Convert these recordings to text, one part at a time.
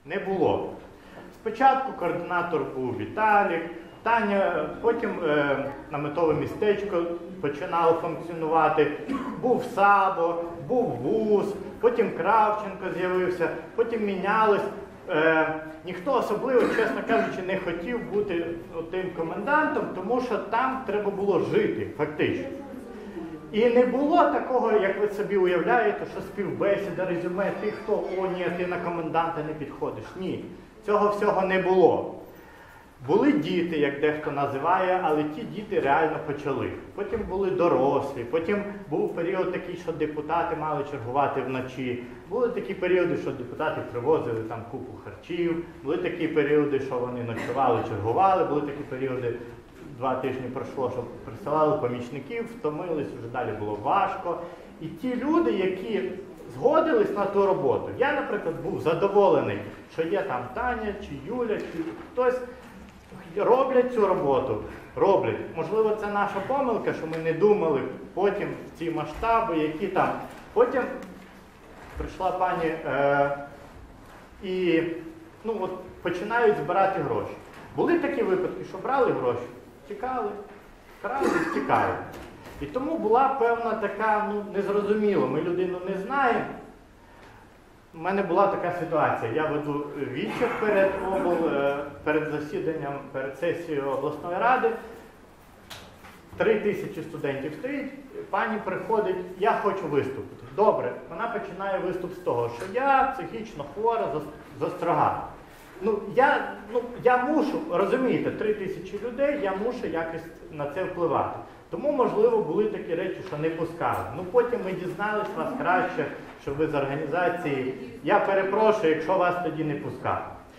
Не було. Спочатку координатор був Віталік, Таня, потім наметове містечко починало функціонувати, був Сабо, був ВУЗ, потім Кравченко з'явився, потім мінялось. Ніхто особливо, чесно кажучи, не хотів бути тим комендантом, тому що там треба було жити, фактично. І не було такого, як ви собі уявляєте, що співбесіда, резюме, ти хто, о ні, ти на коменданта не підходиш. Ні, цього всього не було. Були діти, як дехто називає, але ті діти реально почали. Потім були дорослі, потім був період такий, що депутати мали чергувати вночі. Були такі періоди, що депутати привозили там купу харчів, були такі періоди, що вони ночували, чергували, були такі періоди, 2 тижні пройшло, що присилали помічників, втомились, вже далі було важко. І ті люди, які згодились на ту роботу, я, наприклад, був задоволений, що є там Таня, чи Юля, чи хтось, роблять цю роботу, роблять. Можливо, це наша помилка, що ми не думали потім в ці масштаби, які там. Потім прийшла пані і починають збирати гроші. Були такі випадки, що брали гроші, тікали, крали, тікали. І тому була певна така, незрозуміло, ми людину не знаємо. У мене була така ситуація. Я веду відчір перед засіданням, перед сесією обласної ради. 3000 студентів стоїть, пані приходить, я хочу виступити. Добре, вона починає виступ з того, що я психічно хвора, застрагаю. Я мушу, розумієте, 3000 людей, я мушу якось на це впливати. Тому, можливо, були такі речі, що не пускали. Потім ми дізнались вас краще, що ви з організації. Я перепрошую, якщо вас тоді не пускали.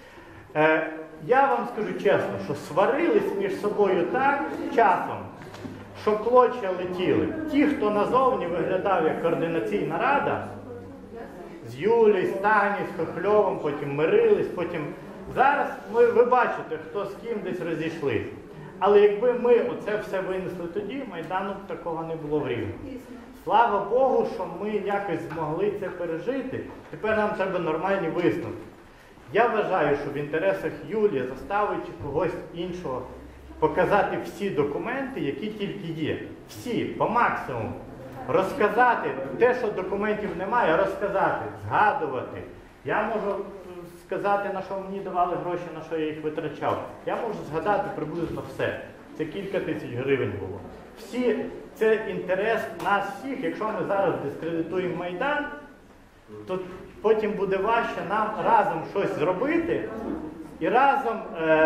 Я вам скажу чесно, що сварились між собою так часом, що клочья летіли. Ті, хто назовні виглядав як координаційна рада, з Юлією, з Танею, з Хохльовим, потім мирились, потім... Зараз ви бачите, хто з ким десь розійшлися. Але якби ми оце все винесли тоді, Майдану б такого не було в Рівному. Слава Богу, що ми якось змогли це пережити. Тепер нам треба нормальні висновки. Я вважаю, що в інтересах Юлії заставити когось іншого показати всі документи, які тільки є. Всі, по максимуму. Розказати те, що документів немає, розказати, згадувати. Я можу сказати, на що мені давали гроші, на що я їх витрачав. Я можу згадати приблизно все. Це кілька тисяч гривень було. Це інтерес нас всіх. Якщо ми зараз дискредитуємо Майдан, то потім буде важче нам разом щось зробити і разом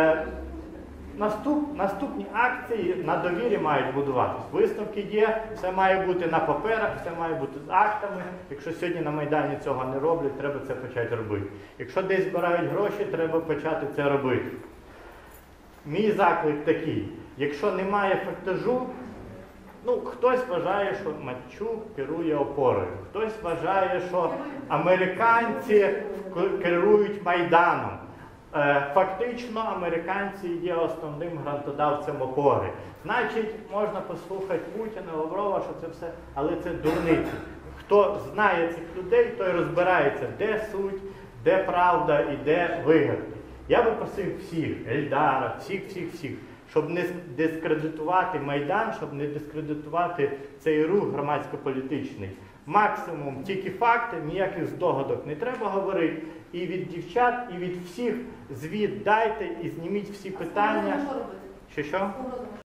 наступні акції на довірі мають будуватись. Висновки є, все має бути на паперах, все має бути з актами. Якщо сьогодні на Майдані цього не роблять, треба це почати робити. Якщо десь збирають гроші, треба почати це робити. Мій заклик такий. Якщо немає фактажу, хтось вважає, що Матчук керує опорою. Хтось вважає, що американці керують Майданом. Фактично, американці є основним грантодавцем опори. Значить, можна послухати Путіна, Лаврова, що це все, але це дурниці. Хто знає цих людей, той розбирається, де суть, де правда і де вигадки. Я би просив всіх, Ельдара, всіх, щоб не дискредитувати Майдан, щоб не дискредитувати цей рух громадсько-політичний. Максимум тільки факти, ніяких здогадок не треба говорити. І від дівчат, і від всіх звіт дайте, і зніміть всі питання. Що?